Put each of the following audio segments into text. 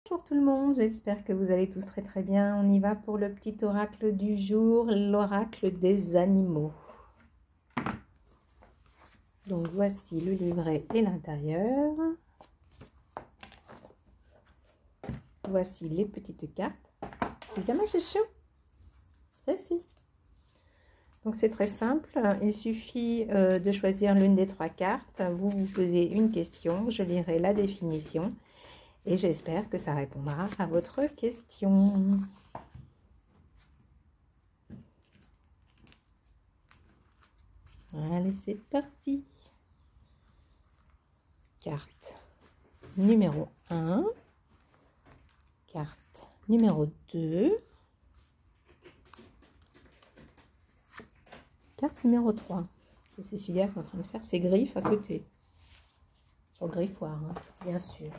Bonjour tout le monde, j'espère que vous allez tous très très bien. On y va pour le petit oracle du jour, l'oracle des animaux. Donc voici le livret et l'intérieur. Voici les petites cartes. Tu viens ma chouchou? Ceci. Donc c'est très simple, il suffit de choisir l'une des trois cartes. Vous vous posez une question, je lirai la définition. Et j'espère que ça répondra à votre question. Allez, c'est parti. Carte numéro 1. Carte numéro 2. Carte numéro 3. C'est Cécilia qui est en train de faire ses griffes à côté. Sur le griffoir, hein, bien sûr.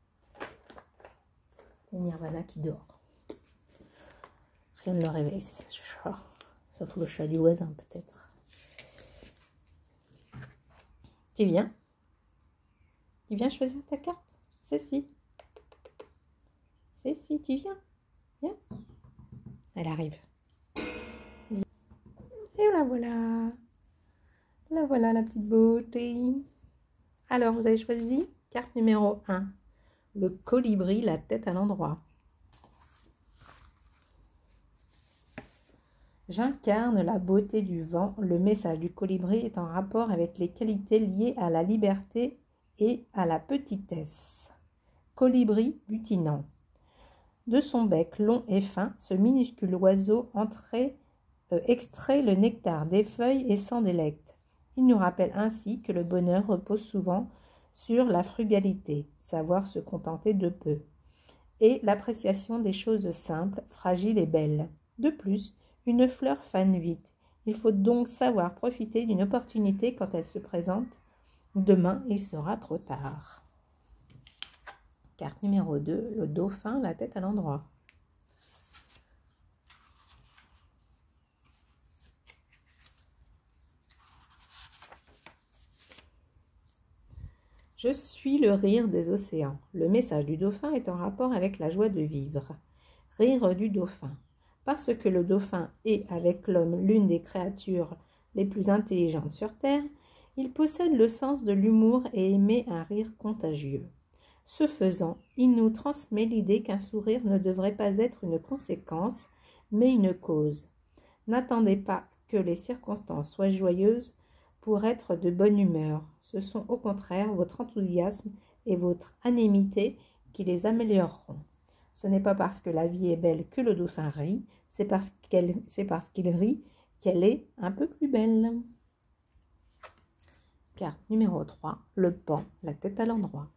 Et Nirvana qui dort. Rien ne le réveille, c'est ce chat. Sauf le chat du voisin, peut-être. Tu viens? Tu viens choisir ta carte? Ceci. Ceci, tu viens? Viens. Elle arrive. Et la voilà. La voilà, la petite beauté. Alors, vous avez choisi carte numéro 1. Le colibri, la tête à l'endroit. J'incarne la beauté du vent. Le message du colibri est en rapport avec les qualités liées à la liberté et à la petitesse. Colibri butinant. De son bec long et fin, ce minuscule oiseau extrait le nectar des feuilles et s'en délecte. Il nous rappelle ainsi que le bonheur repose souvent sur la frugalité, savoir se contenter de peu, et l'appréciation des choses simples, fragiles et belles. De plus, une fleur fane vite. Il faut donc savoir profiter d'une opportunité quand elle se présente. Demain, il sera trop tard. Carte numéro 2, le dauphin, la tête à l'endroit. Je suis le rire des océans. Le message du dauphin est en rapport avec la joie de vivre. Rire du dauphin. Parce que le dauphin est, avec l'homme, l'une des créatures les plus intelligentes sur Terre, il possède le sens de l'humour et émet un rire contagieux. Ce faisant, il nous transmet l'idée qu'un sourire ne devrait pas être une conséquence, mais une cause. N'attendez pas que les circonstances soient joyeuses pour être de bonne humeur. Ce sont au contraire votre enthousiasme et votre anémité qui les amélioreront. Ce n'est pas parce que la vie est belle que le dauphin rit, c'est parce qu'il rit qu'elle est un peu plus belle. Carte numéro 3, le paon, la tête à l'endroit.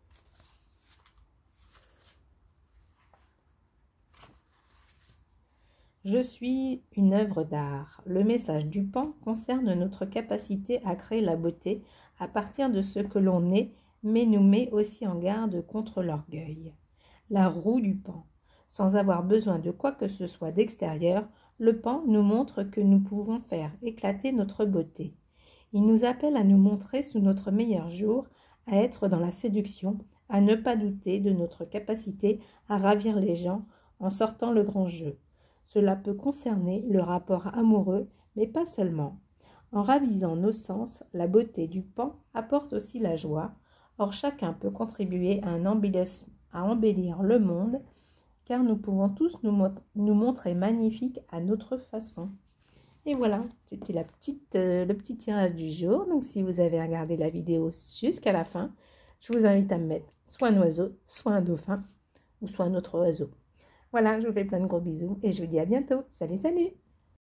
Je suis une œuvre d'art. Le message du paon concerne notre capacité à créer la beauté à partir de ce que l'on est, mais nous met aussi en garde contre l'orgueil. La roue du paon. Sans avoir besoin de quoi que ce soit d'extérieur, le paon nous montre que nous pouvons faire éclater notre beauté. Il nous appelle à nous montrer sous notre meilleur jour, à être dans la séduction, à ne pas douter de notre capacité à ravir les gens en sortant le grand jeu. Cela peut concerner le rapport amoureux, mais pas seulement. En ravisant nos sens, la beauté du paon apporte aussi la joie. Or, chacun peut contribuer à embellir le monde, car nous pouvons tous nous montrer magnifiques à notre façon. Et voilà, c'était le petit tirage du jour. Donc, si vous avez regardé la vidéo jusqu'à la fin, je vous invite à me mettre soit un oiseau, soit un dauphin, ou soit un autre oiseau. Voilà, je vous fais plein de gros bisous et je vous dis à bientôt. Salut, salut!